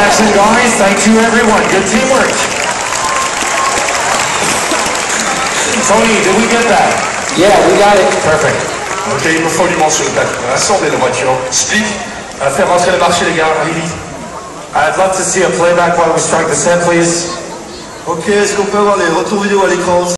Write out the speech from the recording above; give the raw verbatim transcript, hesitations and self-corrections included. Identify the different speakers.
Speaker 1: Excellent, guys. Thank you, everyone. Good teamwork. Tony, did we get that?
Speaker 2: Yeah, we got it.
Speaker 1: Perfect.
Speaker 3: Ok, il me faut du monde sur le plateau. Rassemblez la voiture. Split.
Speaker 1: Uh,
Speaker 3: Faire rentrer le marché, les gars. Allez vite.
Speaker 1: I'd love to see a playback while we strike the set, please.
Speaker 4: Ok, est-ce qu'on peut avoir les retours vidéo à l'écran?